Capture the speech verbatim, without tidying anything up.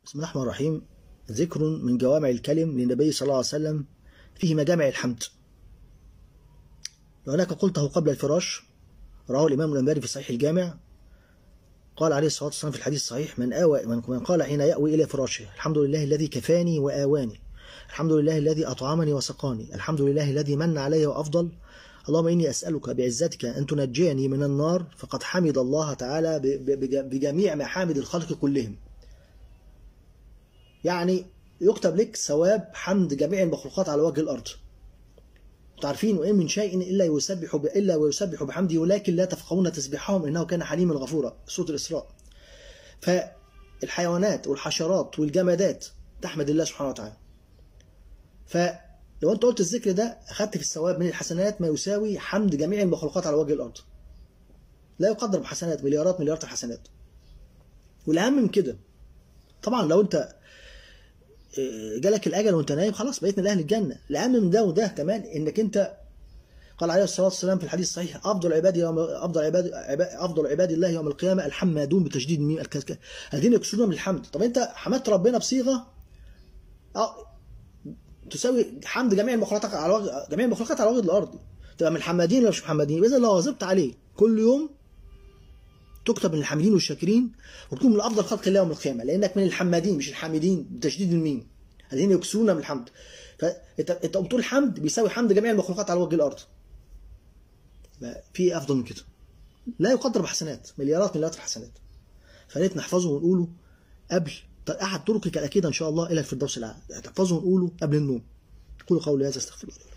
بسم الله الرحمن الرحيم. ذكر من جوامع الكلم للنبي صلى الله عليه وسلم فيه مجامع الحمد. وهناك قلته قبل الفراش، رواه الإمام الأنباري في صحيح الجامع، قال عليه الصلاة والسلام في الحديث الصحيح: من آوى من قال حين يأوي إلى فراشه: الحمد لله الذي كفاني وآواني، الحمد لله الذي أطعمني وسقاني، الحمد لله الذي من علي وأفضل، اللهم إني أسألك بعزتك أن تنجيني من النار، فقد حمد الله تعالى بجميع محامد الخلق كلهم. يعني يكتب لك ثواب حمد جميع المخلوقات على وجه الأرض. تعرفين: وإن من شيء إلا يسبح إلا ويسبح بحمده ولكن لا تفقهون تسبيحهم إنه كان حليما غفورا، سورة الإسراء. فالحيوانات والحشرات والجمادات تحمد الله سبحانه وتعالى. فلو أنت قلت الذكر ده أخذت في الثواب من الحسنات ما يساوي حمد جميع المخلوقات على وجه الأرض. لا يقدر بحسنات، مليارات مليارات الحسنات. والأهم من كده طبعا لو أنت جالك الأجل وأنت نايم خلاص بقيت من أهل الجنة. الأهم من ده وده كمان إنك أنت، قال عليه الصلاة والسلام في الحديث الصحيح: أفضل عباد يوم أفضل عباد أفضل عباد الله يوم القيامة الحمادون بتشديد الميم، الذين يكسرون من الحمد. طب أنت حمدت ربنا بصيغة أه تساوي حمد جميع المخلوقات على وجه جميع المخلوقات على وجه الأرض. تبقى من الحمادين ولا مش محمدين؟ إذا لو واظبت عليه كل يوم تكتب من الحامدين والشاكرين وتكون من أفضل خلق الله يوم القيامة، لأنك من الحمادين مش الحامدين بتشديد الميم، الذين يكسرون من الحمد. فأنت أنت بتقول الحمد بيساوي حمد جميع المخلوقات على وجه الأرض. في أفضل من كده؟ لا يقدر بحسنات، مليارات مليارات الحسنات. فليت نحفظه ونقوله قبل أحد طرقك الأكيدة إن شاء الله إلى الفردوس الأعلى. تحفظه ونقوله قبل النوم. قولوا قولي هذا، استغفر الله.